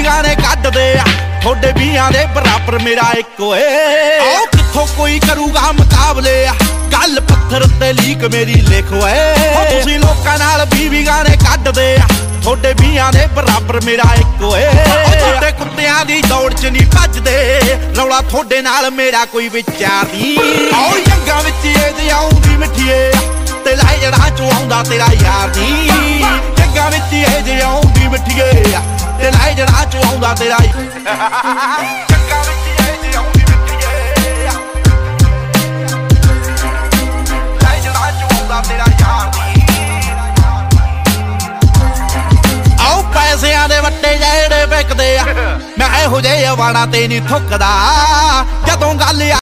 ਗਾਣੇ ਕੱਢਦੇ ਆ ਥੋੜੇ ਵੀਆਂ ਦੇ ਬਰਾਬਰ ਮੇਰਾ ਇੱਕੋ ਏ। ਆਓ ਕਿੱਥੋਂ ਕੋਈ ਕਰੂਗਾ ਮੁਕਾਬਲੇ ਆ ਗੱਲ ਪੱਥਰ ਤੇ ਲੀਕ ਮੇਰੀ ਲਿਖੋ ਏ। ਤੁਸੀਂ ਲੋਕਾਂ ਨਾਲ 20 ਗਾਣੇ ਕੱਢਦੇ ਆ ਥੋੜੇ ਵੀਆਂ ਦੇ ਬਰਾਬਰ ਮੇਰਾ ਇੱਕੋ ਏ। ਤੁਹਾਡੇ ਕੁੱਤਿਆਂ ਦੀ ਦੌੜ ਚ ਨਹੀਂ ਭੱਜਦੇ ਰੌਲਾ ਥੋੜੇ ਨਾਲ ਮੇਰਾ ਕੋਈ ਵਿਚਾਰ ਨਹੀਂ। ਆਓ ਜੰਗਾਂ ਵਿੱਚ ਇਹਦੇ ਆਉਂਦੀ ਮਿੱਠੀਏ ਤੇ ਲੈ ਜੜਾਂ ਚੋਂ ਆਉਂਦਾ ਤੇਰਾ ਯਾਰ ਨਹੀਂ। ਜੰਗਾਂ ਵਿੱਚ ਇਹਦੇ ਆਉਂਦੀ ਮਿੱਠੀਏ ਤੇ ਲੈ ਜੜਾਂ ਚੋਂ ਆਉਂਦਾ ਤੇਰਾ ਜੰਗਾਂ ਵਿੱਚ ਇਹਦੇ ਆਉਂਦੀ ਮਿੱਠੀਏ ਲੈ ਜੜਾਂ ਚੋਂ ਆਉਂਦਾ ਤੇਰਾ ਯਾਰ ਨਹੀਂ। ਆਓ ਪੈਸਿਆਂ ਦੇ ਵੱਟੇ ਜਿਹੜੇ ਵਿਕਦੇ ਆ ਮੈਂ ਇਹੋ ਜਿਹੇ ਵਾਣਾ ਤੇ ਨਹੀਂ ਥੁੱਕਦਾ ਜਦੋਂ ਗੱਲ